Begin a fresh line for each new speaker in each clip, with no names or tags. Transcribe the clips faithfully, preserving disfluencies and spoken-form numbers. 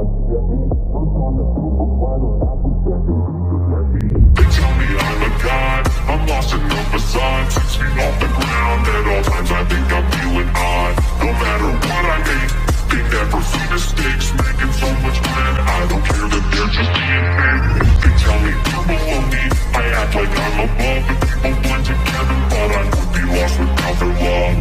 They tell me I'm a god, I'm lost in the facade. Six feet off the ground, at all times I think I'm feeling odd. No matter what I hate, they never see mistakes. Making so much grand, I don't care that they're just being fake. They tell me they're below me, I act like I'm above. The people blend together, but I would be lost without their love.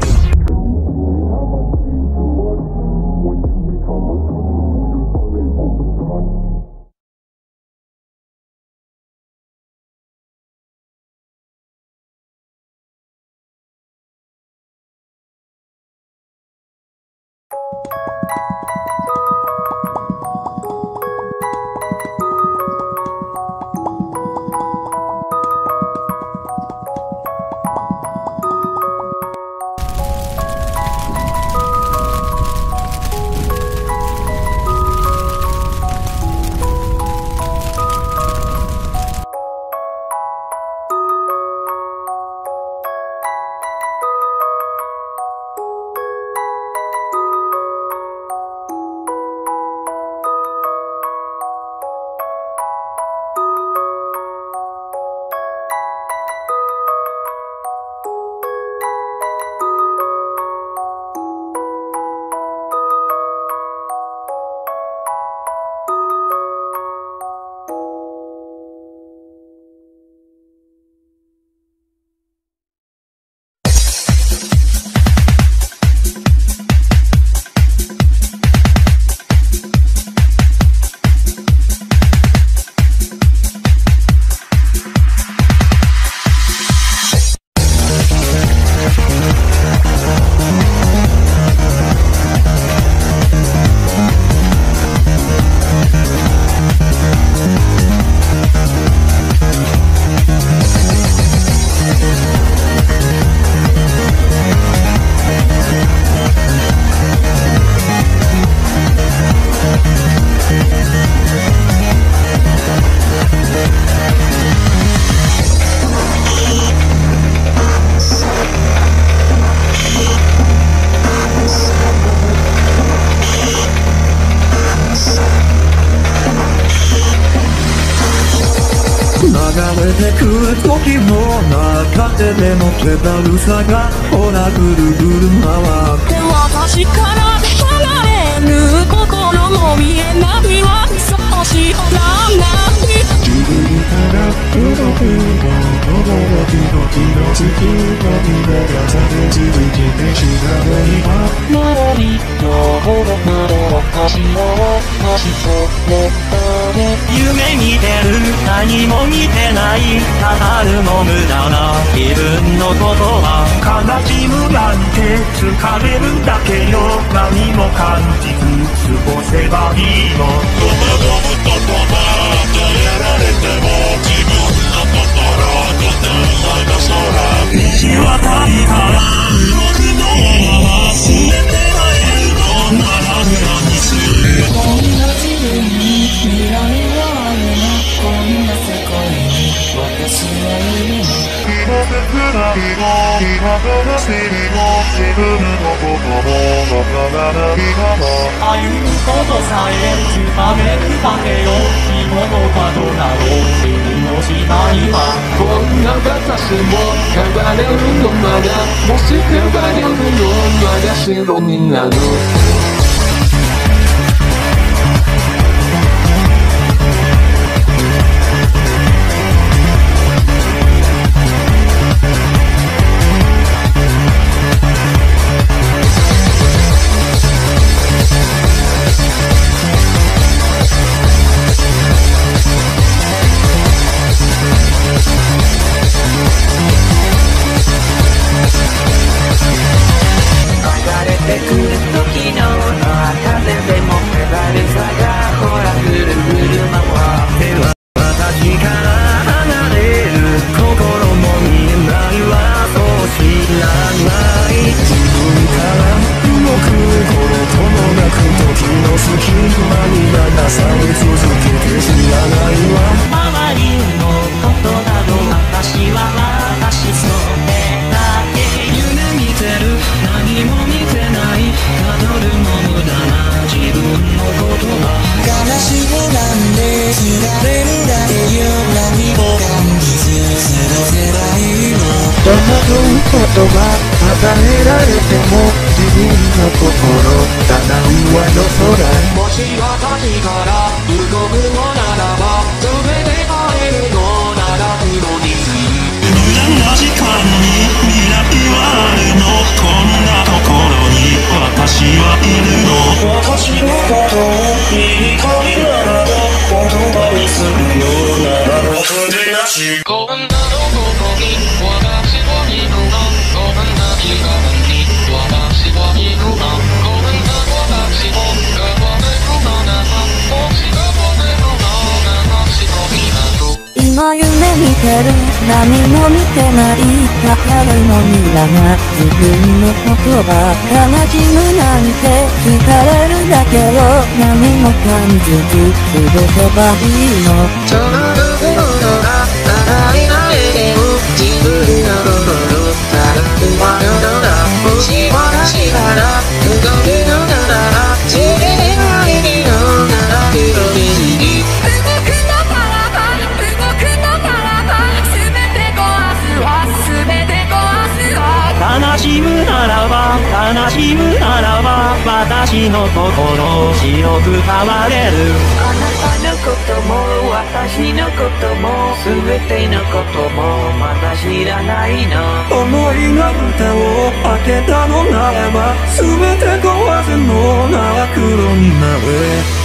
流れてく時の中ででも気だるさがほらぐるぐる回って
私から離れる心も見えないわそう知らない
自分から届くが轟きの気のつく扉がされ続けて調べには
周りのほどまで私を走って
夢見てる何も見てないただの無駄な自分のことは
悲しむなんて疲れるだけよ何も感じず過ごせばいいのどのこととまたやられても自分の心とてないの空道渡りから動くのは忘れてないのならずにする
こんな自分に未来はあるなこんな世界に私はいるの
今切ないの今悲しみの自分のこともわからないまま
歩むことさえつかめるだけよ日頃かどだろう自分の時代は
こんな私も変われるのまだもし変われるのまだ白になる
流れてくる時の
ても自分の心ただ上の空
もし私から動くのならば全て変えるのなら黒にする
無駄な時間に未来はあるのこんなところに私はいるの私のことを言いたいならば言葉にするようなら僕でなし
こんなところに私はいるのこんな時間に私はいるのこんな私を変われるのならもし変われるのならしろいなと
今夢見てる何も見てないわかるのにだな自分のことば悲しむなんて疲れるだけど何も感じず過ごせばいいの
その部分が洗い慣れてる自分の心ただ不安のなもし私から動くのなら全てがいいのなら黒にする
動くのならば動くのならば全て壊すわ全て壊すわ
悲しむならば悲しむならば私の心白く変われる
あなたのことも私のことも全てのこともまだ知らないの
思いの蓋を開けたのならば全て壊すのなら黒になれ